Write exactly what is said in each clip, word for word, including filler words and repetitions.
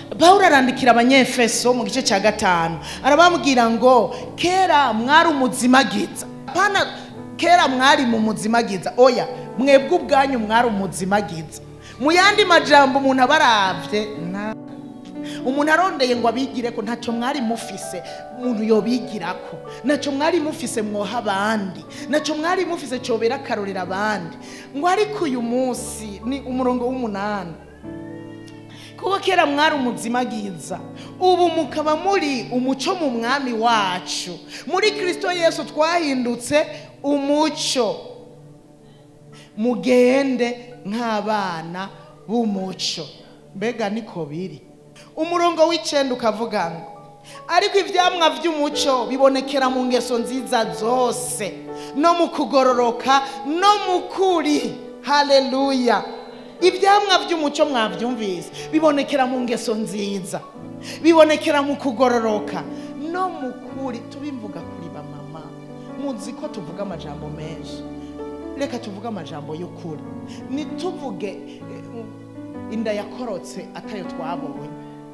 Pawulo arandikira abanyefeso mu gice cya gatanu arababwira ngo kera mwari umuzimagiza. Pana kera mwari mu muzimagiza, oya mwebwe ubwanyu mwari umuzimagiza. Mu yandi majambo umuntu abaravye na umuntu arondeye ngo abigire ko ntacyo mwari mufise umuntu yobigirako, ntacyo mwari mufise mwoha abandi, ntacyo mwari mufise cyobera karorera abandi. Ngo ariko uyu munsi ni umurongo w'umunani, kuko kera mwari umuzimagiza ubu mukaba muri umuco mu mwami wacu. Muri Kristo Yesu twahindutse umuco, mugende nk'abana b'umuco. Mbega niko biri. Umurongo w'icenda ukavuga ngo ariko ivyamwa vy'umuco bibonekera mu ngeso nziza zose no mu kugororoka no mu kuri. Haleluya. Ivyamwa vy'umuco mwavyumvise bibonekera mu ngeso nziza, bibonekera mu kugororoka no mu kuri. Tubimvuga kuri ba mama, muzi ko tuvuga amajambo menshi, reka tuvuga amajambo y'ukuri. Nituvuge inda yakorotse atayo twabonye,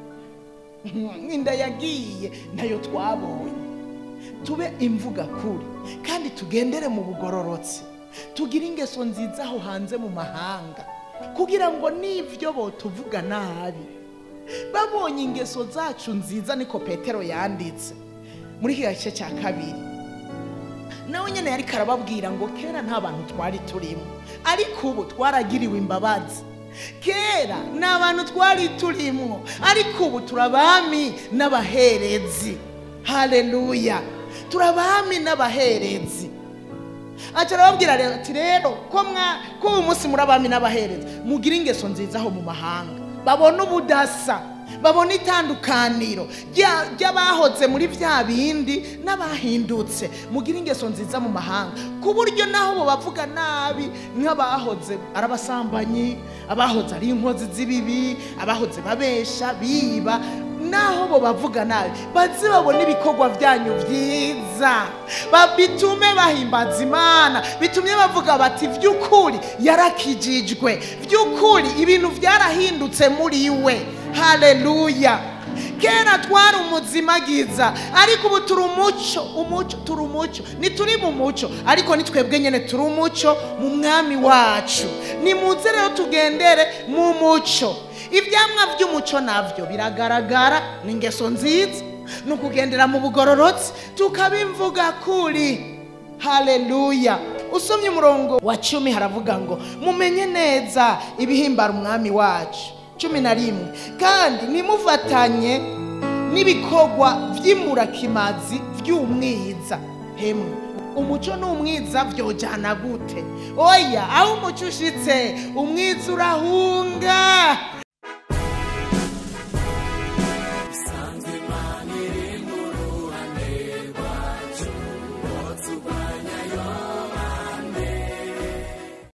inda yagiye ntayo twabonye. Tube imvuga kuri kandi tugendere mu bugororotsi, tugira ingeso nziza aho hanze mu mahanga, kugira ngo nivyo bo tuvuga nabi babonye ingeso zacu nziza. Niko Petero yanditse muri gice cya kabiri, nawe nyene yari karababwira ngo kera nta bantu twari turimo, ariko ubu twaragiriwe imbabazi. Kera nta bantu twari turimo, ariko ubu turabami n'abaherezi. Haleluya. Turabami n'abaherezi. Acha arababwira rero ati rero ko mwa ko uyu munsi murabami n'abaherezi, mugira ingeso nziza aho mu mahanga, babona ubudasa, babona itandukaniro ry'abahoze muri vya bindi n'abahindutse. Mugira ingeso nziza mu mahanga ku buryo naho bo bavuga nabi nk'abahoze arabasambanyi, abahoze ari inkozi z'ibibi, abahoze babesha biba, naho bo bavuga nabi bazi babona ibikorwa byanyu vyiza, babitume bahimbaza Imana, bitumye bavuga bati vy'ukuri yarakijijwe, vy'ukuri ibintu vyarahindutse muri we. Haleluya. Kera twari umuzimagiza, ariko ubu turi umuco. Umuco turi umuco, nituri mu muco, ariko nitwebwe nyene turi umuco mu mwami wacu. Nimuze rero tugendere mu muco. Ivyamwa vy'umuco navyo biragaragara, n'ingeso nziza, no kugendera mu bugororotsi, tukabimvuga kuri. Haleluya. Usomye umurongo wa cumi haravuga ngo mumenye neza ibihimbara umwami wacu. Cumi na rimwe, kandi nimufatanye n'ibikorwa vy'imburakimazi vy'umwiza. Hemwe umuco n'umwiza vyojana gute? Oya, aho umuco ushitse umwiza urahunga.